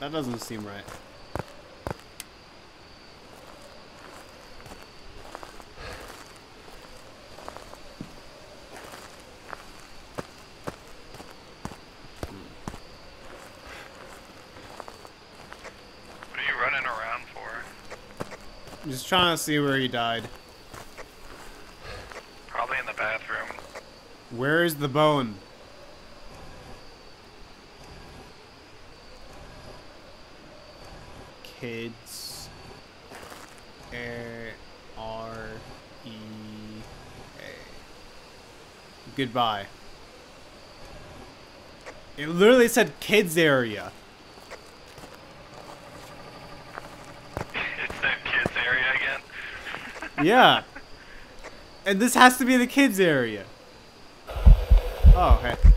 That doesn't seem right. What are you running around for? I'm just trying to see where he died. Probably in the bathroom. Where is the bone? Kids. R-E-A. Goodbye. It literally said kids area. It's that kids area again. Yeah. And this has to be the kids area. Oh, okay.